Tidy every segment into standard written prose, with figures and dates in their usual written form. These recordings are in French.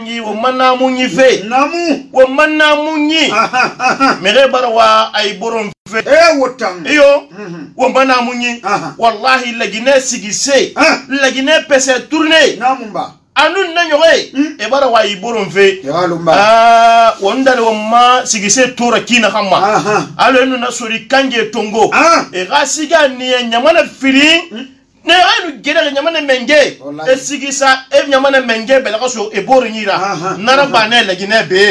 dangi wo manna munyi fe namu wo manna munyi mere barwa ay borom fe wotam iyo wo manna munyi wallahi lagine sigise lagine pese tourner namumba anun na nyoge e bara wa iboron fe wondale wamma sigise tora kina khamma alo enu na sori kanje tongo e ga siga ni nyamana fili ne ayu gere nyamana menge e sigisa e nyamana menge bela kaso e boro nyira narabane lagine be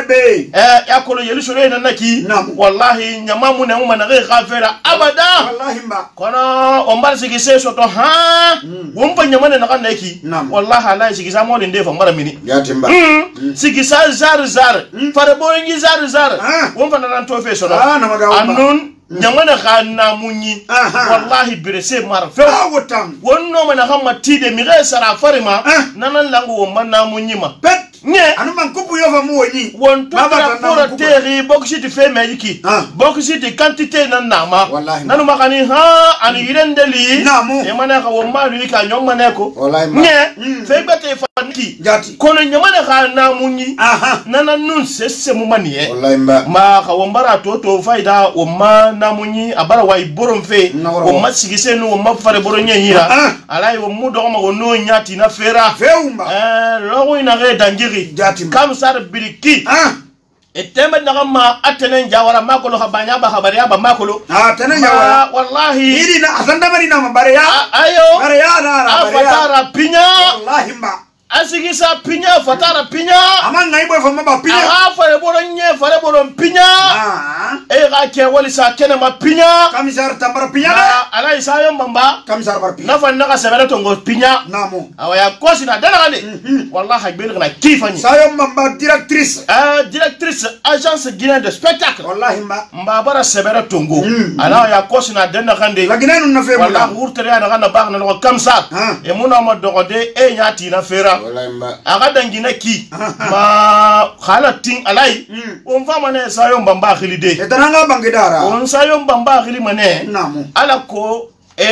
ya kolo yeli sore na naki wallahi nyamamu ne umma na ga fera abada wallahi mba kono ombar sigise soto womba nyamana na kan naki wallahi ala sigisa mo ndé fa mara mini yatimba sigisa zar fare boro ngi zar womba na nan to fe sono anun nyamana khana munyi wallahi birese marfe wotam wonno mana hamma tide mi re sara farima nanan langu wo manna munyi ma pet nye anu man kubu yo fa mu woni won to tra pour terri bokshiti fe mediki bokshiti quantité nan nama nanu makani an yirendeli e mana ka wo malu ka nyom maneko nye fe bete fanki kono nyamana khana munyi nanan nun sesse mu maniye ma ka wo mbara to faida wo ma namunyi abara wa iboron fe o masigise no ma fare boron nyira alai o mudo ma o no nyati na fera logo ina re dangiri kam sar biriki eteme na ma atenen jawara makolo habanya ba habari aba makolo atenen jawara wallahi iri na asanda mari na mabare ya ayo bare ya na fatara pinya wallahi ma asigisa pinya fatara pinya amanga ibo fa maba pinya fare boron pinya e ga ke wali sa kene ma pinya kamisar tambara pinya ala isa yo mbamba kamisar bar pinya nafa naka sebere tongo pinya namu awaya kosi na dana gane wallahi bil na kifani sa yo mbamba directrice agence guinéenne de spectacle wallahi mbabara sebere tongo ala ya kosi na dana gande la guinéenne na fe wallahi urtere na gana bag na ko kamsa e muna mo dogode e nyati na fera aga dangina ki ma khalatin alai on fama ne sayo mbamba khilide etananga bangidara on sayo mbamba khili mane ala ko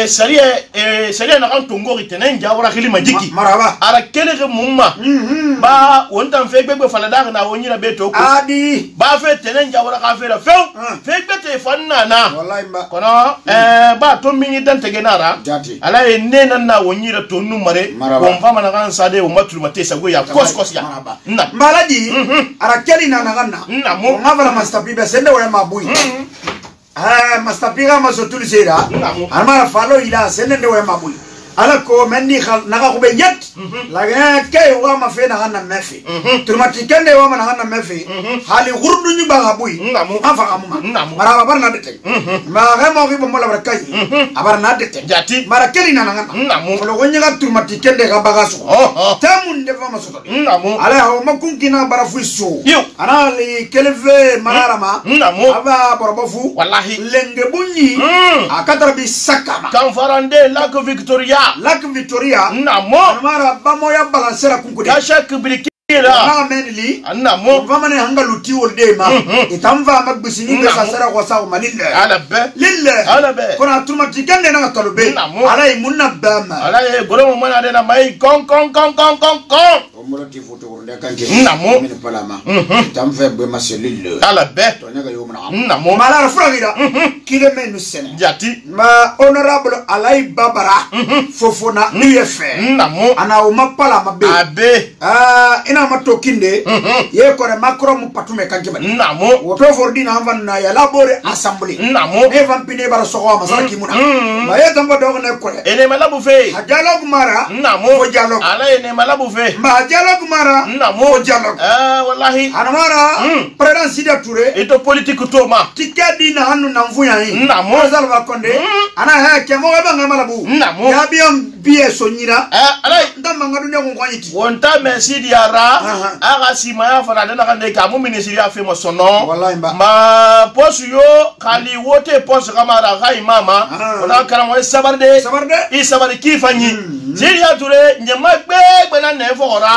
saria na kan tongo ritenen jawara khili majiki maraba ara kelege mumma ba on tan fe gbegbe falada na wonyira beto ko adi ba fe tenen jawara ka fe la fe gbete fanna na wallahi mba kono ba to mingi dan tegenara ala e nena na wonyira to numare ko mfama na kan sade o matul matesa go ya kos ya na malaji ara keli na ganna na mo ngavara mastapi be sende wa mabui mastapiga masotuli sera amara falo ila sende wa mabui ala ko mendi naga ko be yet la ke wa ma fe na hanna mefi turmati kende wa ma na hanna mefi hali gurdu ñu ba bui afa amuma mara bar na dete ma ga mo ko mo la bar kay abar na dete jati mara keli na ngana lo gonya ga turmati kende ga bagasu tamun de fa masoto ala ho makunkina bara fuiso ana li keleve mararama aba borbofu wallahi lenge bunyi akatara bi sakama kan farande lac Victoria namo mara bamoya balansera kunkude kasha kibriki na menli namo vamane hangaluti wolde ma itamva magbisini be sasera ko saw malille ala be kona turmati kende na tolbe ala imunna bama ala e goro mo mana de na mai kon omoloti foto wonde kanke namo min palama tamfe be maselille ala be to nyaga yomna namo mala fragira kile menu sene jati ma honorable alai babara fofona UFR namo ana o mapala mabe abe ina matokinde ye kore makro mu patume kankeba namo woto fordina havan na ya labore assembly namo e vampine bara sogo masara kimuna ma ye tambo dogo ne kore ene malabu fe dialogue mara namo o dialogue ala ene malabu fe ma dialogue mara namo o dialogue wallahi ana mara president Sida Touré eto politique to ma tikadi na hanu na mvuya yi namo Salva Konde ana ha ke mo ba ngalabu namo ya biam bie sonyira ala ndamba ngadu ne ko kwanyiti wonta merci diara aga sima ya fana dana kande ka mu ministry ya fe mo sono ma posu yo kali wote posu kamara ga imama ona kala mo sabarde i sabarde ki fanyi Sida Touré nyama gbe na ne fora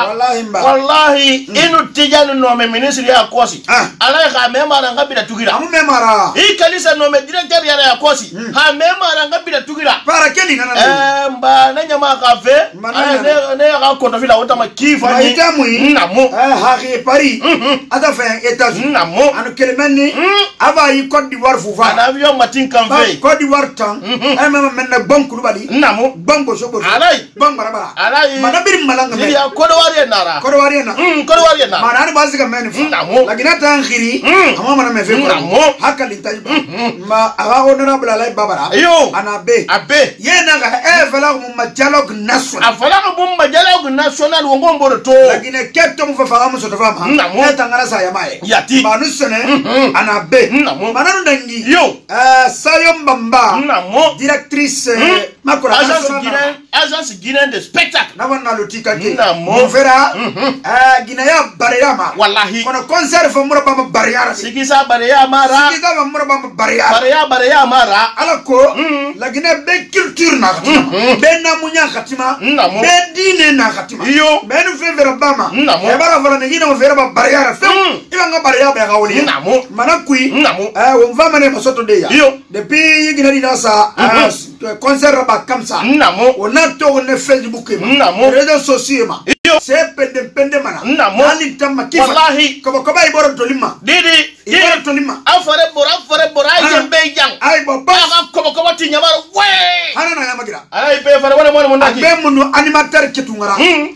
wallahi inu tijani no me ministre ya kosi ala ka memara ngabida tugira amu memara I kalisa no me directeur ya kosi ha memara ngabida tugira para keli nana mba nanya maka fe ne ka ko fila wota ma kifa ni namo ha ke Paris ada fe États-Unis namo anu kelemeni aba yi Côte d'Ivoire fufa ana avion matin kan fe Côte d'Ivoire tan mama menna bon kulubali namo bongo sobo alai bon barabara alai manabiri malanga me ya ko do wari nara ko do wari na manani bazika meni fa lakini hata ngiri ama mana me fe ko hakali tayiba ma aga honorable alai babara ana be abe yena ga fala mu dialogue national afala mu dialogue national wongo mboro to lakini keto mu fa mu soto fama eta ngara sa yamae yati manu sene ana be mananu dangi Sayom Bamba directrice makora agence guinéenne de spectacle nawana lutika ke mon frère Guinea Bareyama wallahi kono concert fa mura bamba Bareyara sigisa Bareyama ra sigisa ba mura bamba Bareyama ra alako la Guinée be culture na khatima be namunya khatima be dine na khatima yo be nu fe vera bama e bara fala ne gina mo vera ba Bareyara fe ibanga Bareyama be gawli manakui on va maner masoto de ya depuis Guinée dinasa concert ba kamsa on a to ne Facebook ma réseaux sociaux ma c'est pende mana ali tamma kifa wallahi ko iboro tolima didi iboro tolima afare bora yembe jang ay bo ba ko ti nyamar we hana na yamagira ay be fare wala mo ndaki be munu animateur ketungara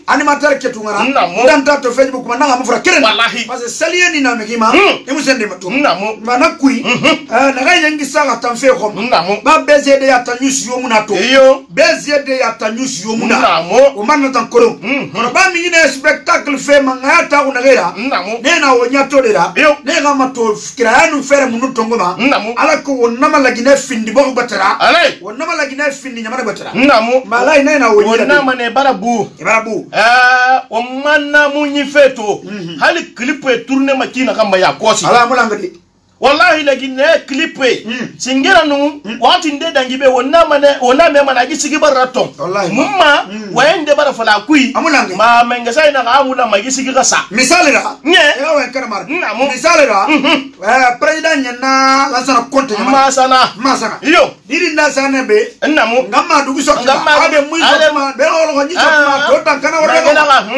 danta to Facebook ma na mufra keren wallahi parce que salien ni na megima e musende matu mana kui na ga yangi sanga tamfe ko ba BZD ya tanyusi yo munato BZD ya tanyusi yo muna o manna tan kolom ba mi ne spectacle fe manga ta una gera ne na wonya to dera ne ga mato kiranu fere munu tongoma ala ko wonna la gine findi bo batara wonna la gine findi nyamara batara malai ne na wonya wonna mane barabu o manna munyi feto hali clip e tourner makina kamba ya kosi ala mulangadi wallahi lakini clip singira nu wati nde dangibe wonna me mana gisigi baraton mumma wende bara fala kui ma mengesa ina amuna magisigi gasa misali la ya wa karamar misali la president nyana lasana konte masana yo diri ndasana be namu ngamma dugu sokka ade muy sokma be olo nyi sokma do tankana wala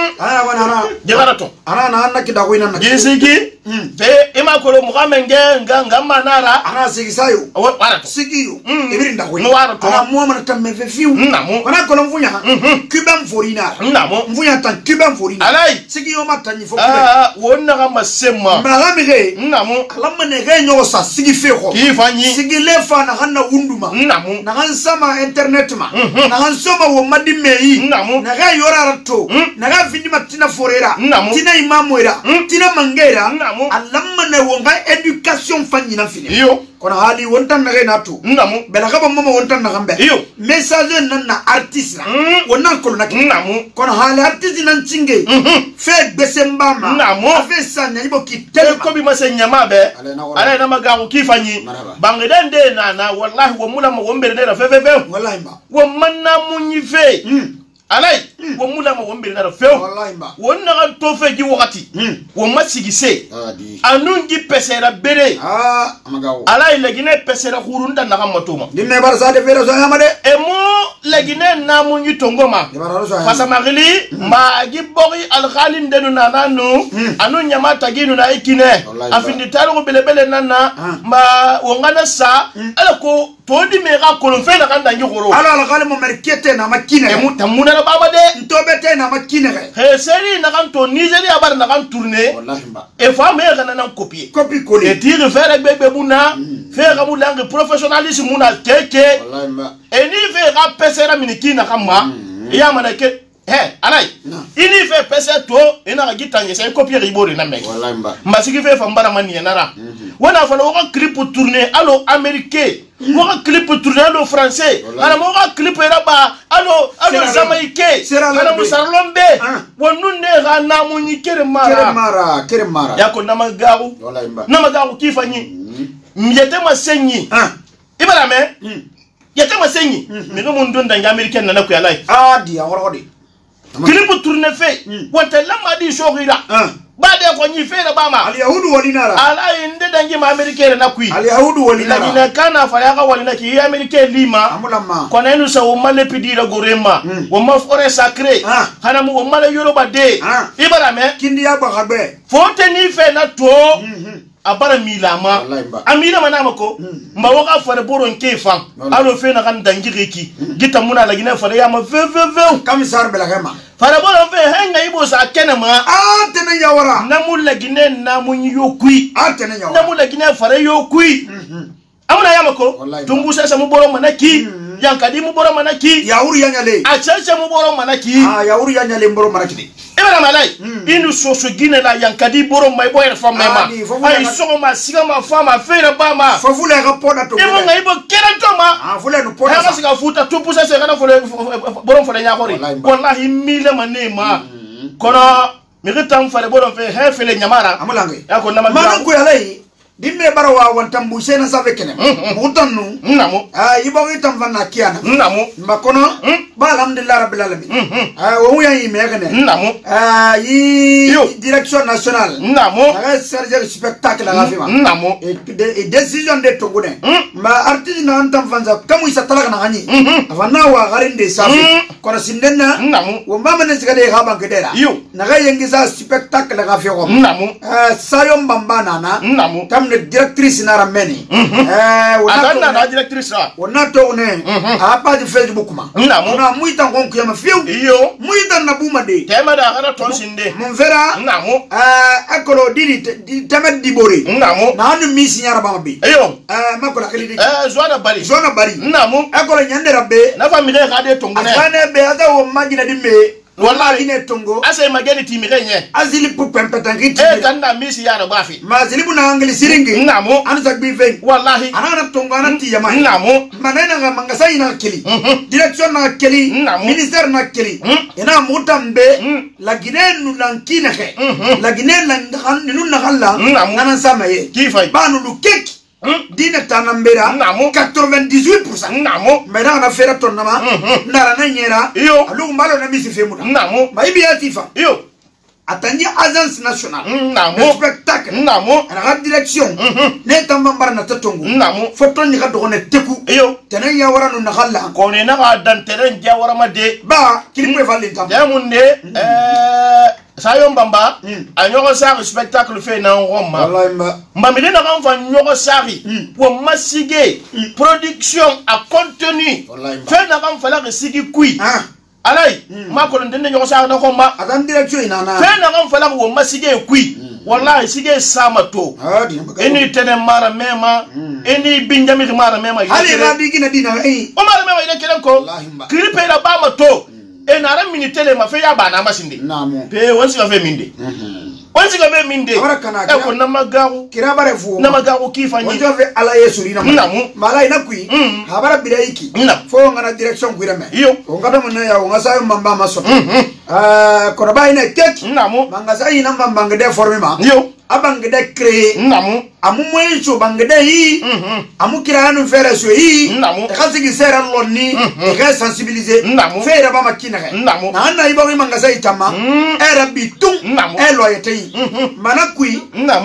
wana jebaraton ana na anna kida wina na gisigi be imakolo menge ngamba nara ana sigisayo wara sigiyo ibiri ndakwe no wara to ana muoma na tamme fefiu wana kono mvunya kubam forina mvunya tan kubam forina alai sigiyo matanyi fo wonna kama sema magamige alamma ne ga nyo sa sigi fe ko kifanyi sigi lefa na hanna unduma na han sama internet ma na han soma wo madimeyi na ga yorara to na ga vindima tina forera tina imamoira tina mangera alamma ne wonga education fanyina fini yo kono hali wontan na gena tu bela ka mama wontan na gambe yo message nan na artiste la wonan ko nak kono hali artiste nan cinge fe besemba ma fe sanya ibo kitele ko bi masenya be ala na magawo kifanyi bangeden de na wallahi wo mula mo wombere de fe wallahi ba wo manna munyi fe alai wo mula mo wombere na fe wallahi ba wonna ga to fe gi wakati wo masigise anungi pesera bere amagawo alai legine pesera hurunda na gamatoma dinne bar sa de fere so yamade emo legine na munyi tongoma fasa magili ma gi bogi al khalin denu nananu anu nyama taginu na ikine afindi talo belebele nana ma wongana sa alako todi mega kolonfe na kanda ngoro ala al khalim mo merkete na makine emu tamuna na baba de ntobete na makine he seri na kan to Nigeria bar na kan tourner wallahi ba e fa me kana na copie coller et tire faire bebe muna faire mu langue professionnalisme muna keke wallahi ba e ni fe ga pesera minikina kama ya manake alai ini fe pese to ina ga gitange sai copie ribore na mek wallahi ba masigi fe fambara mani nara wana fa no clip tourner allo américain mo clip tourner allo français ana mo clip era ba allo jamaïcain ana mo sarlombe wonun ne ga na mo ni kere mara yako na magaru wallahi ba na magaru kifanyi mjete masenyi ibara me yete masenyi me no mo ndonda nga américain na ko yalai di awrodi clip tourne fait wante lama di shogila bade ko nyi fere bama al yahudu walinara ala inde dangi ma americain na kui al yahudu walinara lakini kana faraka walina ki americain lima amulama konenu sa o male pidira gorema o ma forêt sacrée hana mu o male yoruba de ibarame kindi ya bagabe fonte ni fe na to abara milama amila manama ko mba waka fare boron kefan alo fe na kan dangire ki gita muna lagina fare ya ma ve kamisar belagema fare boron fe henga ibo sa kenema tene yawara namu lagine namu yokui tene yawara namu lagine fare yokui amuna yamako tumbu sasa mu boron manaki yankadi mu boron manaki yauri yanyale achacha mu boron manaki yauri yanyale boron manaki ibara malai inu soso gine la yankadi boron mai boyer famema ay sogo ma siga ma fama fere bama fofule ga poda to imo ngai bo kerantoma fule no poda ha siga futa tupu sasa kana fole boron fole nyakori wallahi mile manema kono mi ritam fare boron fe he fele nyamara amulange yako nama ko yalai dimbe barawa wantam busena save kene mutannu namo yibo itam vanna kiana namo makono ba alhamdulillah rabbil alamin wo ya yime gane namo yi direction nationale namo serge spectacle la fima namo et décision de tongone ma artiste na antam vanza kamu isa talaka na hani avana wa garinde safi kono sindenna namo wo mama ne sigade ha bankedera na ga yengiza spectacle la fio namo sayom bambana na namo le directrice na rameni wona na directrice la wona to ne a page Facebook ma na muita ngonku ya mafiu iyo muita na buma de tema da gara tonsinde mon vera namo akolo dili temet dibori namo na anu misi nyara bama bi iyo makola kali zona bari namo akolo nyande rabbe na famille ga de tongone afane be ata wo magina dimme wallahi ne tongo ase mageni timire nye azili pu pempetangiti kanda misi yara bafi mazili bu na angli siringi namo anu sagbi fen wallahi anana tongo anati yama namo manena nga mangasa ina kili direction na kili ministère na kili ina mutambe la Guinée lankine he la Guinée lan na khalla nana samaye kifay banu lu keki dina tanambera 98% namo mera na fera tonnama ndara na nyera alu mbalo na misi femuna namo maibi atifa atandi agence nationale namo spectacle namo na direction ne tambambar na tatongo namo foto ni ka dogone teku tenen ya waranu na khalla ko ne na ga dan teren ja warama de ba kilipwe valinta yamunde sayo mbamba a nyogo sari spectacle fait na Roma mbamile na kan fa nyogo sari pour masige production à contenu fait na kan fa la sigi kui alay ma ko ndende nyogo sari na Roma adan direction ina na fait na kan fa la wo masige kui wallahi sige sama to eni tene mara mema eni binjami mara mema hali rabi gina dina o mara mema ide kelen ko kripe la ba ma to nara minitele ma fe ya bana masinde pe wonsi ka fe minde wonsi ka fe minde ko namagaru kira bare fu namagaru kifanyi wonjo fe ala yesu rina mala ina kui habara bidaiki fo ngana direction kuirame ko ngada mun ya ngasa yo mamba maso ko ba ina ket mangasa ina mamba ngade formima abangede créer amu moyen so bangede yi amu kiranu fere so yi khasigi sera lonni e sensibiliser fere ba makina he na na ibo mangasa itama era bitum e loyete manakui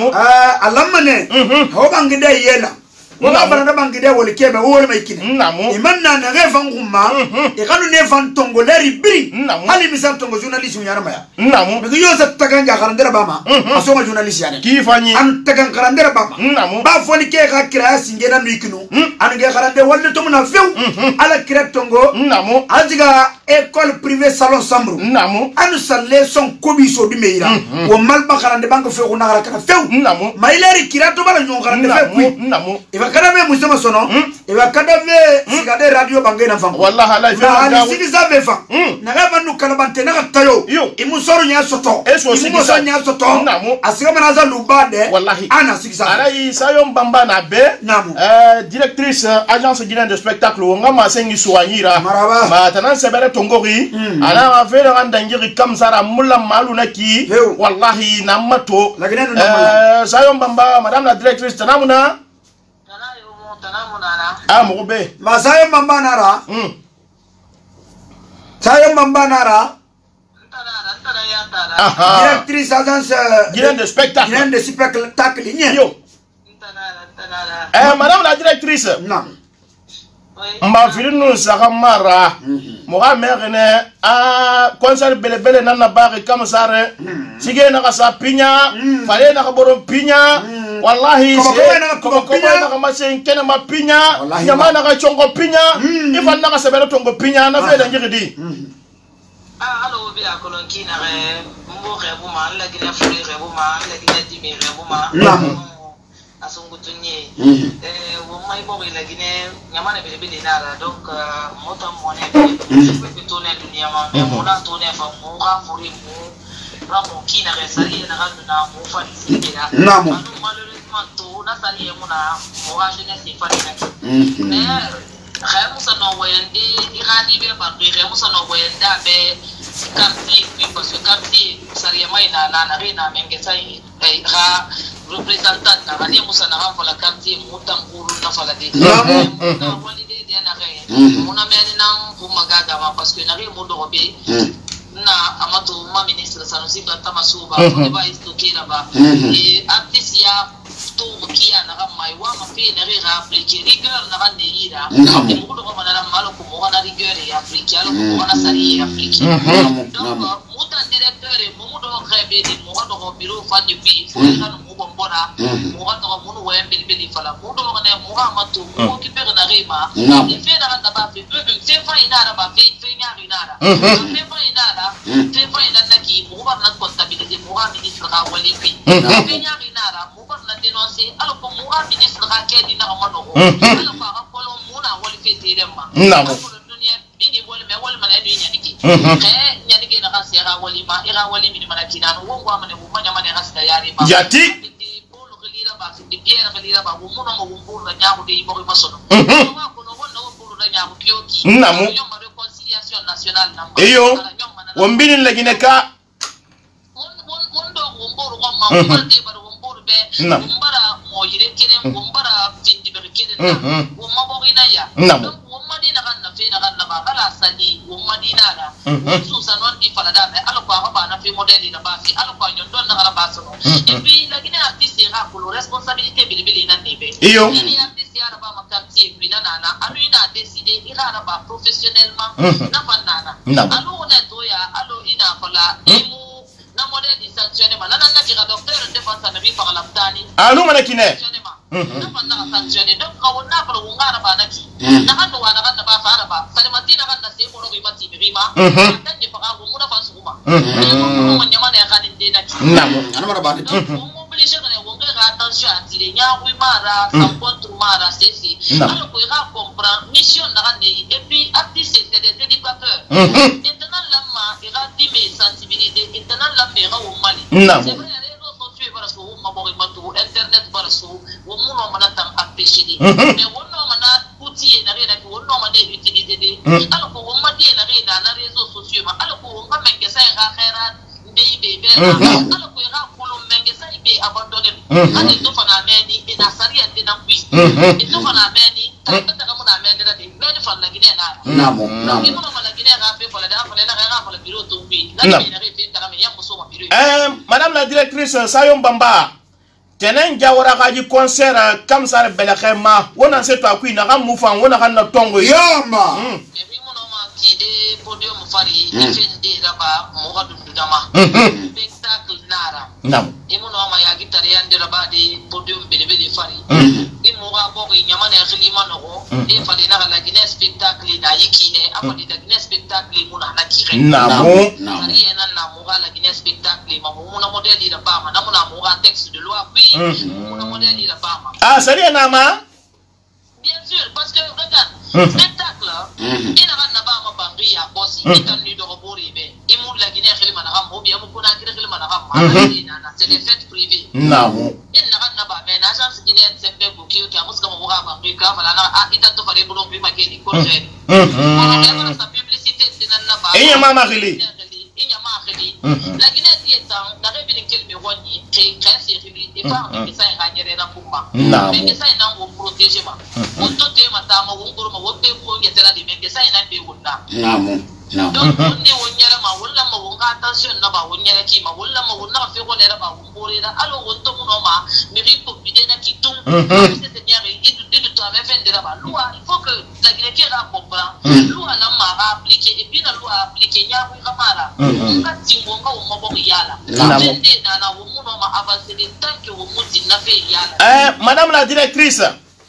alamane ho bangede yela wala bana bangide wole kebe wole maikine imanna na refan gumma e kanu ne fan tongo leri biri hali misal tongo journaliste nyara maya mi yo sa tagan ja karandera bama aso ma journaliste yani ki fanyi an tagan karandera bama ba foni ke ga kira singena mikinu an ge karande wolle to na few ala kira tongo ajiga école privée salon sambru anu salle son kobiso di meira wo malba karande banko fe ko na kara few maileri kira to bala nyon karande fe kada me musema sono eba kada me sigade radio bangai na fango wallahi ala fe na sigi zabe fa na ga banu kalabante na tayo imu soro nya soto imu so nya soto asiga manaza lubade wallahi ana sigi zabe ala isayo mbamba na be directrice agence guinéenne de spectacle ngama sengi suwanyira ma tanan sebere tongori ala fe na ndangiri kamsara mulla malu na ki wallahi na mato sayo mbamba madame la directrice tanamuna mugube masayo mamba nara sayo mamba nara Directrice agence de spectacle. Guinéen de spectacle. Yo. Madame la directrice. Non. Ma fille nous sagamara. Moga mère concert bele nana bari comme ça re. Sige na sa pinya, fale na borom pinya. Wallahi comment na kama sen kene ma pinya, nyama na ka chongo pinya, ifan na ka sebele tongo pinya na fe da ngiri. Allo bi akolon ki na re mbo rebu ma la gina furi rebu ma la gina dimi rebu ma. Asungu tunye wo mai bo la gine nyama na bele na donc mota mone be tourner dunia ma mona tourner fa mo ga furi mo ramo ki na resali na ga na mo fa sikira malheureusement to na sali mo na mo ga jeunesse fa na mais Musa no wende irani be ba be Musa no wenda be quartier puis parce que quartier sariya mai na rena mengesai ha représentant na rani Musa na fa la quartier mutamburu na fa la de na holiday de na re mona meni na kumagaga ma parce que na re mo do be na amato ma ministre Sanusi Bantama Suba ko ba istokira ba et artiste ya to kia na mai wa ma fe na re appliquer rigueur na ne ira et mo do ko na malo ko mo na rigueur ya appliquer alo ko na sari appliquer donc muta directeur mo do rebe de mo do ko bureau fa depuis fo na mo bombora mo do ko mo wa mbili fala mo do na mo amato mo ki pe na rema et fe na ba fe fa ina ba fe nya ina fe fa ina fe fa ina ki mo ba na comptabilité mo ga ministre ka wali pi fe nya ina mo ba na dénoncer alors que mo ga ministre ka ke dina ma no alors pa ko lo mo na wali fe tere ma na mo dunia ini wali me wali mana ni nyani ki na ka se ga wali ma ira wali mi mana kina no wo ma ne mo nya ma ne rasta yari ma yati bolo gelira ba di biera gelira ba wo mo no mo bolo na nyamu de mo ma sono ko no wo bolo na nyamu kioki na mo réconciliation nationale na mo eyo wombini lagine ka wondo womboro ko ma wombarte bar womboro be wombara mo yire kene wombara tindi be kene na womma bo ina ya donc womma dina kan na fe na kan na ba kala sadi womma dina da su sanon di fala da alo ko ba na fe modeli na ba fi alo ko nyon don na ba so et puis lagine artiste ra ko responsabilité bilibili na nebe iyo ni artiste ya ba ma quartier bi na alu ina décider ira ba professionnellement na fanana alu na to ya alu ina fala emu na modèle de sanctionnement na kira docteur de défense américain par l'abdani alu mana kine na fanna sanctionné donc ka wona par wongara ba na ki na hando wana kan ba fara ba sale matina kan na se ko ro mati rima tan ni fa ko muna fa suma mo nyama ne kan inde na ki na mo ana mara ba de mo obligé de wongara attention à dire nya wi mara sans contre mara ceci alors ko ira comprendre mission na kan et puis artiste c'est des éducateurs maintenant lama ira dime sensibilité maintenant lama ira au mali c'est vrai les réseaux sociaux bara so ma bo matu internet bara so wo mu no mana tam apeshidi mais wo no mana outil na rena ko no mana utiliser de alors ko wo ma de na rena na réseaux sociaux ma alors ko wo ma menge sa ga khairat bebe alors ko ira ko lo menge sa be abandonné ani to fana meni ina sariya de na quiz et to fana meni ta ka mo na meni na de meni fana gine na namo ni mo na gine ga fe fala da fala na ga fala biro to bi na ni na fe ta me yam so ma biro madame la directrice Sayon Bamba tenen jawara kaji concert kam sar belakema wona se to akui na kam mufan wona kan na tongo yama e bi mo no ma ki de podium fari defende raba mo ga dudama spectacle nara nam e mo no ma ya gitare yande raba de podium bele fari e mo ga bo ko nyama ne khilima no ko e fali na la gine spectacle na yikine afadi da gine spectacle mo na ki namo sari ena na mo ga la gine spectacle ma mo na model di raba ma na mo na mo ga texte de loi puis mo na model di raba ma ah sari na ma bien sûr parce que regarde spectacle ina kan na ba ma bangi ya bosi ikan ni do ko ribe imu la gine khilima na kam obi amu kuna kire khilima na kam na c'est des fêtes privées namo ina kan na ba mais na agence gine sembe buki ki amus kama mo ga bangi ka fala na ita to fare bulo bi ma ke ni ko je on sa publicité dinan na ba e mama khili inya ma khili la gine dieta na rebe ni kelme woni ke kasi khili e fa mi sa ga nyere na pumba mais sa ina ngo protéger ma on to te mata ma ngoro ma wote ko yetera di mais sa ina be wonna namo donc ne wonyara ma wala ma wonga attention na ba wonyara ki ma wala ma wona fe ko lera ba wombore da alo wonto muno ma mi ripo bidena ki tum c'est nyari idu to ame vendera ba loi il faut que la Guinée ra comprend loi na ma appliquer et puis la loi appliquer nya ko kamara nga tingonga wo mo bo yala ndende na wo muno ma avancer le temps que wo muti na fe yala madame la directrice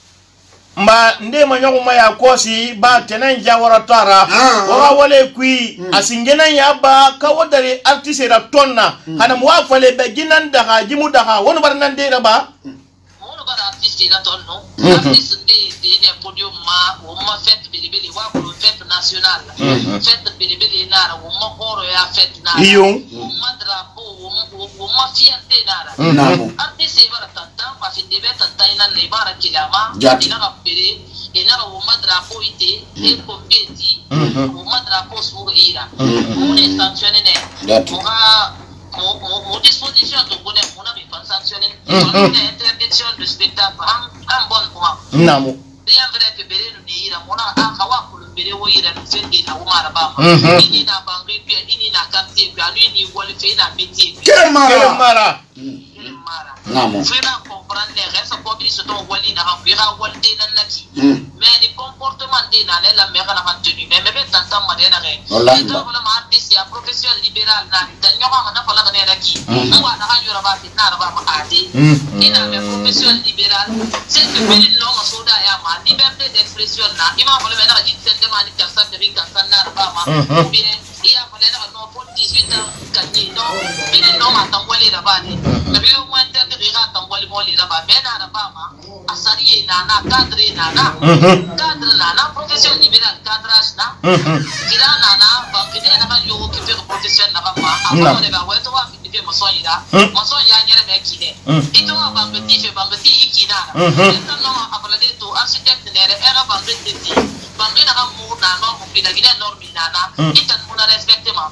mba nde manyogo maya kosi ba tenen jawara tara wala wale kui asingena yaba kawadari artiste ra tonna kana mwa fale be ginan daga jimu daga wono bar nan de ba wono bar artiste ra tonno artiste de ne podium ma o ma fête bilibili wa ko fête nationale fête bilibili nara o ma horo ya fête nara iyo o ma drapeau o ma fierté nara artiste bara tanta pa fin de beta taina ne bara kilama ina ka pere ina o ma drapeau ite e competi o ma drapeau sur ira on est sanctionné ne mon disposition de connaître mon ami pas sanctionné une interdiction de spectacle en bon point namo bien vrai que bere no ne ira mona akawa ko bere wo ira no fendi na umara ba ini na bangi pia ini na kamte pia ni wole fe na métier Mara namo fina comprendre les restes pour ils sont wali na ra walde na naki mais les comportements de na la mère na tenu mais même tant ma de na re donc la artiste ya profession libérale na danyo ma na fala na naki wa na ha yura ba na ba ma ade ina mais profession libérale c'est que beli no ma soda ya ma liberté d'expression na ima fala na ji sende ma ni ta sa de ringa na ba ma ou bien ia fala na no pour 18 ans kanye no beli no ma tambole na ba ni na bi mo entendre rira tambole mo li na ba mena na ba ma asari na cadre na profession libérale cadrage na kila na bakide na ba yo ki faire profession na ba ma avant de ba weto wa ki fe maso ya nyere me kide ito wa ba ngati ikina na no abalade to architect ne re era ba ngati bangi na ka mu na no mu pina gine normi na itan mu na respecte ma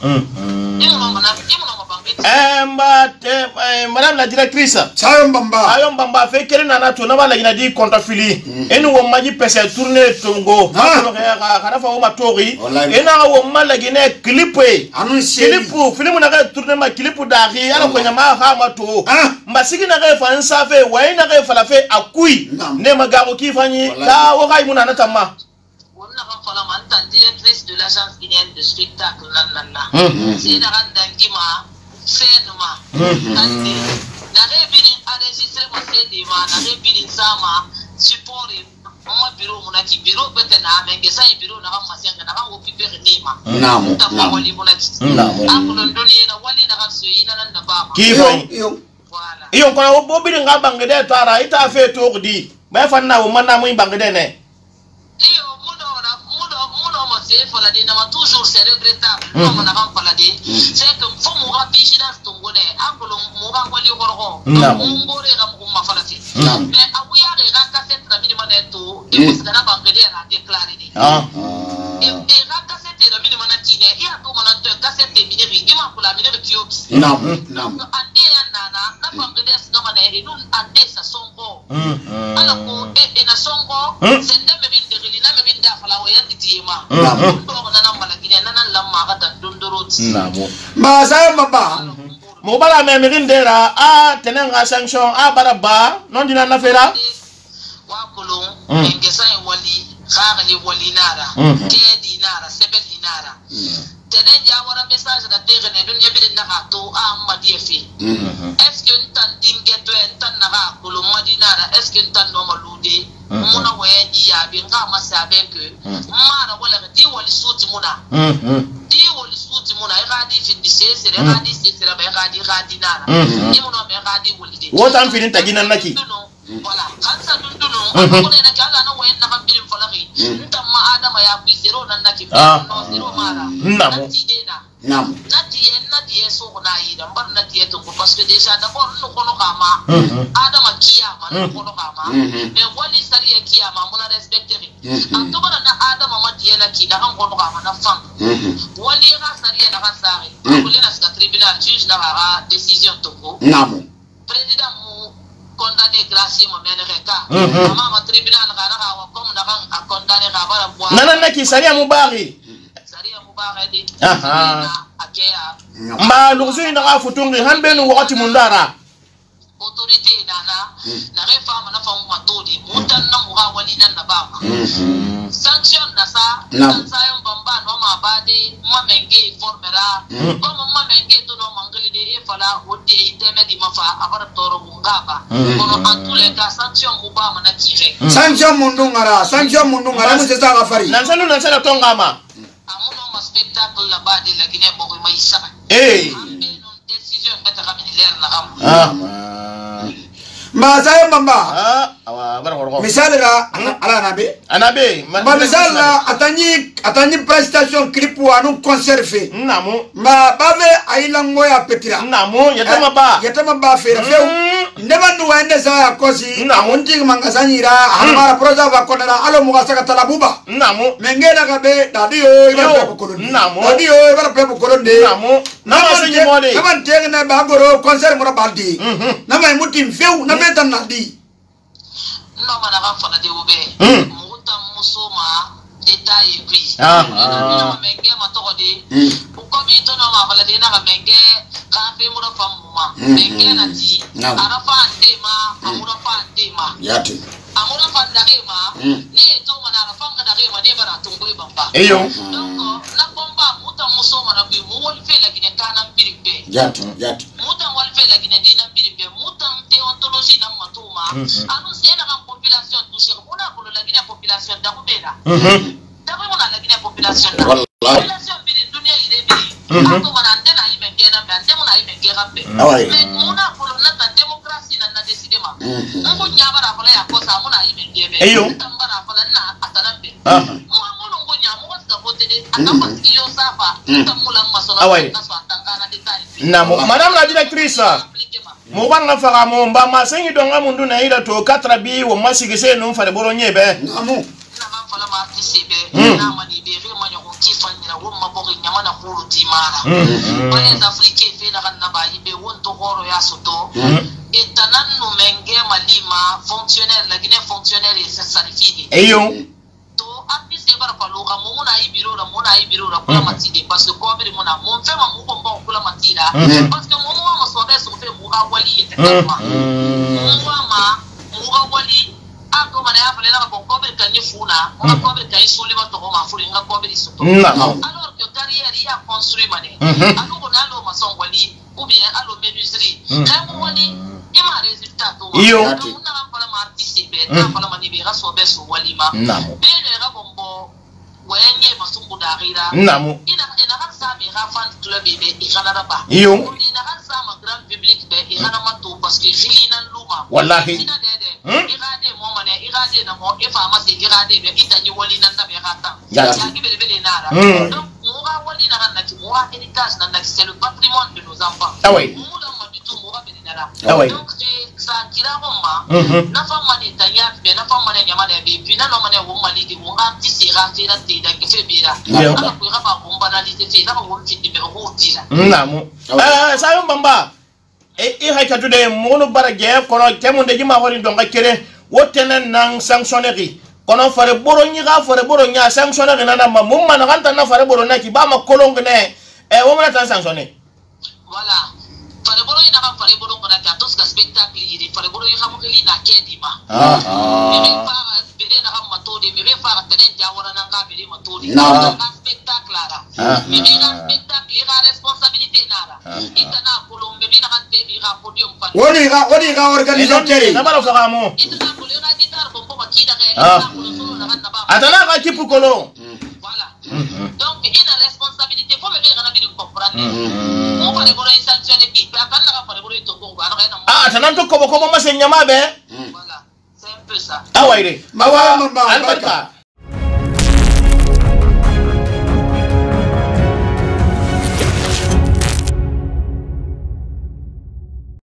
madame la directrice Sayon Bamba fait quelle nana to na bala gina di kontafili enu wo maji pese tourner tongo kana fa wo matori ena wo mala gina clip film na ka tourner ma clip dari ala ko nyama ha mato mbasigi na ka fa nsafe wa ina ka fa la fe akui ne magaro ki fanyi ka wo kai munana tamma directrice de l'agence guinéenne de spectacle nanana c'est la randangima fenuma ande na rebini enregistrer mo CD ma na rebini sama support mama bureau munaki bureau betena menge sai bureau na kama senga na kama pipere nema namo wali munaki akulo ndoni na wali na kaso ina nanda baba iyo voilà iyo ko bo bi nga bangede tara ita fe to di ba fa na wo manna mu bangede ne iyo mo c'est pour la dire na toujours c'est regrettable comme na kan pala de c'est que faut mo ga vigilance to ngone akolo mo ga wali gorgo mo ngore ga mo ma fala ti mais awuya ga cassette na minimum neto e mo na bangede na déclarer de e ga cassette na minimum na tine ya to mana to cassette miniri e ma kula miniri kioki ande na bangede sa na e nun ande sa songo ala ko e na songo sende me bin de rilina me bin da fala o ya ditima mo bala me mirindera a tenenga sanction a baraba non dina na fera wa kolon ngesa wali khali wali nara ke dinara sebe dinara tenen jawara message na tere ne dunya bi na ka to a madiefi est-ce que ntan dingeto ntan na kolon madinara est-ce que ntan no malude muna waye ya bi nga masabe ke mara wala di wali suti muna e gadi fi dise re gadi sere be gadi nara ni muna be gadi wali de wotan finin tagina naki voilà kansa dunduno ko ne na kala na waye na kambirin falaki ntan ma adama ya bi zero nan naki no zero mara namo nati so na yi dan bar nati to parce que déjà d'abord no kono kama adama kiyama no kono kama mais wali sari ya kiyama muna respecter en to bana na adama mati na ki na kan kono kama na fam wali ga sari na ga sari ko le na ska tribunal juge na ga décision to ko namo président mu condamné gracier mo mena reka mama tribunal ga na ga wa comme na kan condamné ga bara nana naki sari mu bari ma luxuy na futungi hanbe no wakati mundara autorité nana na refa mana fa matodi mutan na muga wali nan na bama sanction na sa sayon bamba no ma bade ma menge formera ko ma menge to no mangali de e fala wote iteme di mafa abara toro mungaba kono antule ka sanction muba mana tire sanction mundungara mu se sa gafari nan sanu nan sala tongama amuno ma spectacle la bade la gine bogo maisa décision beta kamini leer na am Masayo mamba misal ra ala anabe ma misal la atanyi prestation clip wanu conservé namo ma bave aila ngoya petira namo yatama ba fera feu ndema ndu wende sa kosi nti mangasanyira amara proza va konara alo mugasaka talabuba namo mengena kabe dadiyo ibara pebukoloni namo dadiyo ibara pebukoloni namo nama senyi mode nama tegna bagoro concert mura baldi nama mutim feu na beta nadi no mana ga fana de ube muta musoma detail puis menge matoko de ko mi to no ma fala de na menge ka fe mura famuma menge na ti arafa ndema amura fa ndema yati amura fa ndema ne to mana arafa ndema ne bara tungo bamba eyo donc na bomba muta musoma na bi mu wol fe la gine kana mbirbe yati muta wol fe la gine dina mbirbe muta deontologie na matuma anu sena ka population toucher mona ko la gine population da kubela dapo mona la gine population na population bi dunia ile bi ako mana antena ile ngena be ante mona ile ngera be mais mona ko na ta démocratie na décider ma ngo nyabara fala ya kosa mona ile ngebe tambara fala na atalambe mo ngo nyamu ko ta botede akapa kiyo safa tamula masolo na so atangana detail namo madame la directrice mubanga faga momba masengi donga mundu na ila to 4 bi wo masigese no fale boronye be namo na man fala ma tisibe na mani be re manyo ko kifanya wo mabori nyama na kulu timara bale za afrike fe na kan na ba ibe won to horo ya soto etanan no menge malima fonctionnaire la guinée fonctionnaire et ça salifidi eyo to api se bara paluka mona ibiro ra kula matide parce que ko be mona mon fe ma mu bomba kula matida parce que mo ma so be so fe mu ga wali yete kama mu ga wali ako mana ya fale na ko be kan yefuna mo ko be kan suli ba to ma furi nga ko be soto alors que carrière ya construit mané alo ko na lo ma son wali ou bien alo menuiserie ka mo wali ima résultat to na fala ma artiste be na fala ma ni be ga so be so wali ma be le ga bombo wenye masumbu darira namo ina kan sa be ga fan club be igana ba iyo ina kan sa ma grand public be igana ma to parce que jilina luma wallahi ina de irade mo mane irade na mo ifa ma se irade be itani wali nan da be gata ya ki be nara donc mo ga wali na kan na ti mo ga héritage nan na c'est le patrimoine de nos enfants mo la ma bitu mo ga be nara donc ça kira bomba na fa mane tanya be na fa mane nyama de be puis na no mane wo mali di mo ga ti se ra ti na ti da ki fe bira ala ko ga ba bomba na li te fe na ko ti be ho ti la namo sayo bamba e hayta tude mono barage kono temunde jima hori donga kere wotenen nang sanctionnerie kono fare boronyi ga fare boronya sanctionnerie nana ma mumma na kanta na fare borona ki ba ma kolongne wo mena tan sanctionner voilà fare boronyi na ka fare borongo na ka tos ka spectacle yi fare boronyi ha mo kili na kedi ma me fa bere na ha matodi me be fa tenen jawara na ga bere matodi na ka spectacle ara me be na spectacle ga responsabilité nara itana kolombe me na ka te bi ga podium fa woni ga organisateur na bala fa mo itana ko le ga gitar bombo makida ga atana ka kipu kolo voilà donc ina responsabilité faut me ga na bi comprendre mo fa le boro sanctionné ki pa kan na fa le boro to ko ga na atana to ko ma se nyama be voilà c'est un peu ça awaire mawa albarka